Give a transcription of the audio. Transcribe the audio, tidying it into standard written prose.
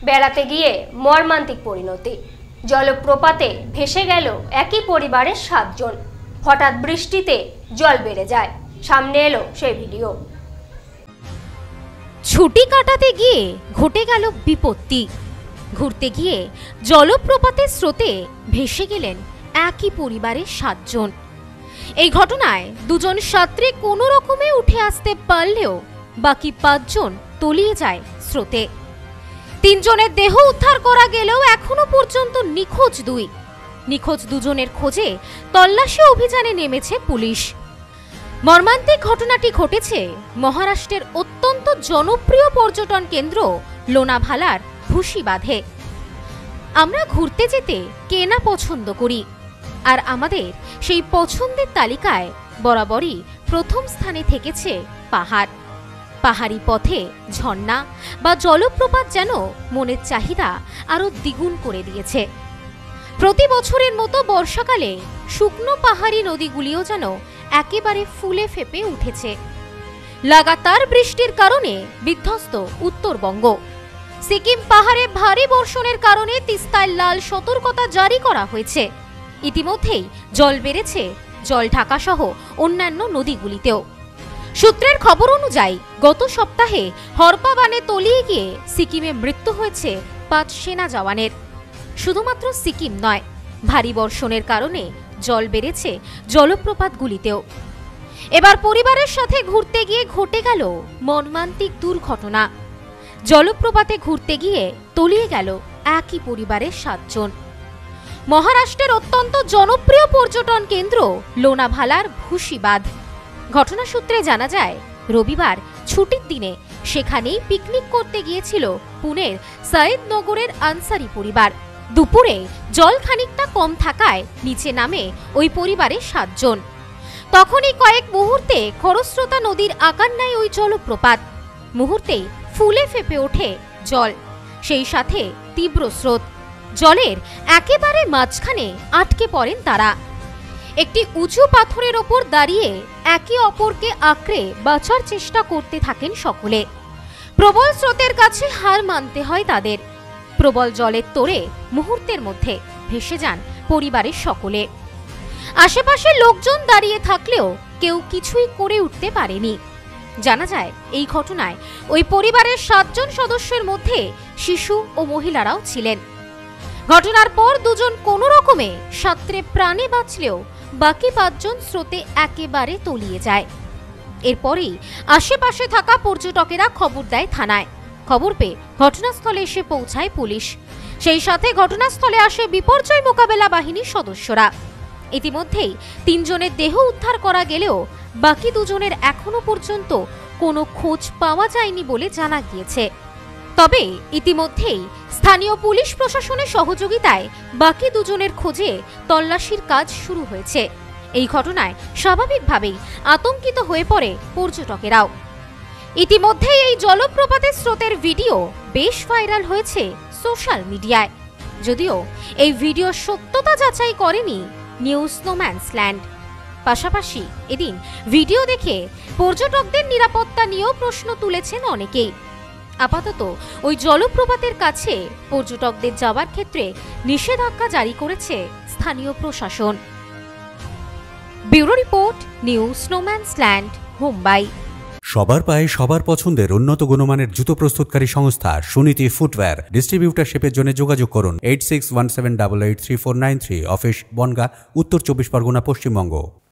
বেড়াতে গিয়ে মর্মান্তিক পরিণতি। জলপ্রপাতে ভেসে গেল একই পরিবারের 7 জন। হঠাৎ বৃষ্টিতে জল বেড়ে যায়। সামনে এলো সেই ভিডিও। ছুটি কাটাতে গিয়ে ঘটে গেল বিপত্তি। ঘুরতে গিয়ে জলপ্রপাতের স্রোতে ভেসে গেলেন একই পরিবারের 7 জন। এই ঘটনায় 2 জন ছাত্রী কোনো রকমে উঠে আসতে পারলেও বাকি 5 জন তলিয়ে যায় স্রোতে। 3 জনের দেহ উদ্ধার করা গেলেও এখনো পর্যন্ত নিখোঁজ 2। নিখোঁজ 2 জনের খোঁজে তল্লাশি অভিযানে নেমেছে পুলিশ। মর্মান্তিক ঘটনাটি ঘটেছে মহারাষ্ট্রের অত্যন্ত জনপ্রিয় পর্যটন কেন্দ্র লোনাভালার ভুসিবাঁধে। আমরা ঘুরতে যেতে কে না পছন্দ করি, আর আমাদের সেই পছন্দের তালিকায় বরাবরই প্রথম স্থানে থেকেছে পাহাড়। পাহাড়ি পথে ঝর্ণা বা জলপ্রপাত যেন মনের চাহিদা আরো দ্বিগুণ করে দিয়েছে। প্রতি বছরের মতো বর্ষাকালে শুকনো পাহাড়ি নদীগুলিও যেন একেবারে ফুলে ফেপে উঠেছে। লাগাতার বৃষ্টির কারণে বিধ্বস্ত উত্তরবঙ্গ। সিকিম পাহাড়ে ভারী বর্ষণের কারণে তিস্তায় লাল সতর্কতা জারি করা হয়েছে। ইতিমধ্যেই জল বেড়েছে জলঢাকা সহ অন্যান্য নদীগুলিতেও। সূত্রের খবর অনুযায়ী গত সপ্তাহে হরপা বানে তলিয়ে গিয়ে সিকিমে মৃত্যু হয়েছে 5 সেনা জওয়ানের। শুধুমাত্র সিকিম নয়, ভারী বর্ষণের কারণে জল বেড়েছে জলপ্রপাতগুলিতেও। এবার পরিবারের সাথে ঘুরতে গিয়ে ঘটে গেল মর্মান্তিক দুর্ঘটনা। জলপ্রপাতে ঘুরতে গিয়ে তলিয়ে গেল একই পরিবারের 7 জন। মহারাষ্ট্রের অত্যন্ত জনপ্রিয় পর্যটন কেন্দ্র লোনাভালার ভুসিবাঁধ। ঘটনা সূত্রে জানা যায়, রবিবার ছুটির দিনে সেখানেই পিকনিক করতে গিয়েছিল পুনের সৈয়দনগরের আনসারি পরিবার। দুপুরে জল খানিকটা কম থাকায় নিচে নামে ওই পরিবারের 7 জন। তখনই কয়েক মুহূর্তে খরস্রোতা নদীর আকার নেয় ওই জলপ্রপাত। মুহূর্তেই ফুলে ফেপে ওঠে জল, সেই সাথে তীব্র স্রোত। জলের একেবারে মাঝখানে আটকে পড়েন তারা। একটি উঁচু পাথরের ওপর দাঁড়িয়ে একে অপরকে আঁকড়ে বাঁচার চেষ্টা করতে থাকেন সকলে। প্রবল স্রোতের কাছে হার মানতে হয় তাদের। প্রবল জলের তোড়ে মুহূর্তের মধ্যে ভেসে যান পরিবারের সকলে। আশেপাশের লোকজন দাঁড়িয়ে থাকলেও কেউ কিছুই করে উঠতে পারেনি। জানা যায়, এই ঘটনায় ওই পরিবারের 7 জন সদস্যের মধ্যে শিশু ও মহিলারাও ছিলেন। ঘটনার পর 2 জন কোনো রকমে সাঁতরে প্রাণে বাঁচলেও বাকি 5 জন স্রোতে একেবারে তলিয়ে যায়। এরপরেই আশেপাশে থাকা পর্যটকেরা খবর দেয় থানায়। খবর পেয়ে ঘটনাস্থলে এসে পৌঁছায় পুলিশ। সেই সাথে ঘটনাস্থলে আসে বিপর্যয় মোকাবেলা বাহিনীর সদস্যরা। ইতিমধ্যেই 3 জনের দেহ উদ্ধার করা গেলেও বাকি 2 জনের এখনো পর্যন্ত কোনো খোঁজ পাওয়া যায়নি বলে জানা গিয়েছে। তবে ইতিমধ্যেই স্থানীয় পুলিশ প্রশাসনের সহযোগিতায় বাকি 2 জনের খোঁজে তল্লাশির কাজ শুরু হয়েছে। এই ঘটনায় স্বাভাবিকভাবেই আতঙ্কিত হয়ে পড়ে পর্যটকেরাও। ইতিমধ্যেই এই জলপ্রপাতের স্রোতের ভিডিও বেশ ভাইরাল হয়েছে সোশ্যাল মিডিয়ায়। যদিও এই ভিডিও সত্যতা যাচাই করেনি নিউজ নোম্যান্সল্যান্ড। পাশাপাশি এদিন ভিডিও দেখে পর্যটকদের নিরাপত্তা নিয়েও প্রশ্ন তুলেছেন অনেকেই। আপাতত ওই জলপ্রপাতের কাছে পর্যটকদের যাওয়ার ক্ষেত্রে নিষেধাজ্ঞা জারি করেছে স্থানীয় প্রশাসন। Bureau report, news no man's land, Mumbai. সবার পায়ে সবার পছন্দের উন্নত গুণমানের জুতো প্রস্তুতকারী সংস্থা সুনীতি ফুটওয়্যার। ডিস্ট্রিবিউটারশিপের জন্য যোগাযোগ করুন 8617883493, অফিস বনগাঁ, উত্তর 24 পরগনা, পশ্চিমবঙ্গ।